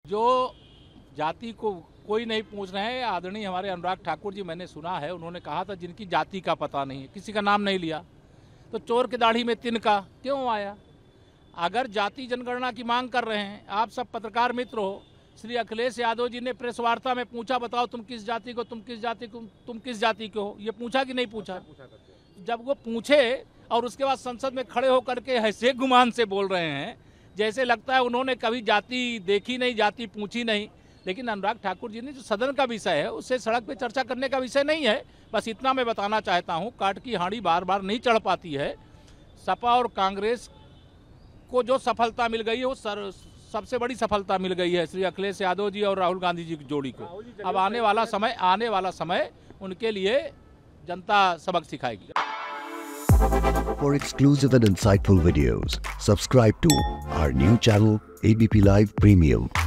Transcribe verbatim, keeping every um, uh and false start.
जो जाति को कोई नहीं पूछ रहे हैं, आदरणीय हमारे अनुराग ठाकुर जी, मैंने सुना है उन्होंने कहा था जिनकी जाति का पता नहीं है, किसी का नाम नहीं लिया, तो चोर के दाढ़ी में तिनका क्यों आया? अगर जाति जनगणना की मांग कर रहे हैं, आप सब पत्रकार मित्र हो, श्री अखिलेश यादव जी ने प्रेस वार्ता में पूछा, बताओ तुम किस जाति को, तुम किस जाति को, तुम किस जाति के हो, ये पूछा कि नहीं पूछा? जब वो पूछे और उसके बाद संसद में खड़े होकर के ऐसे गुमान से बोल रहे हैं जैसे लगता है उन्होंने कभी जाति देखी नहीं, जाति पूछी नहीं। लेकिन अनुराग ठाकुर जी ने जो सदन का विषय है उससे सड़क पे चर्चा करने का विषय नहीं है। बस इतना मैं बताना चाहता हूँ, काट की हांडी बार बार नहीं चढ़ पाती है। सपा और कांग्रेस को जो सफलता मिल गई है वो सर सबसे बड़ी सफलता मिल गई है श्री अखिलेश यादव जी और राहुल गांधी जी की जोड़ी को। अब आने वाला समय आने वाला समय उनके लिए जनता सबक सिखाएगी। For exclusive and insightful videos, subscribe to our new channel A B P Live Premium.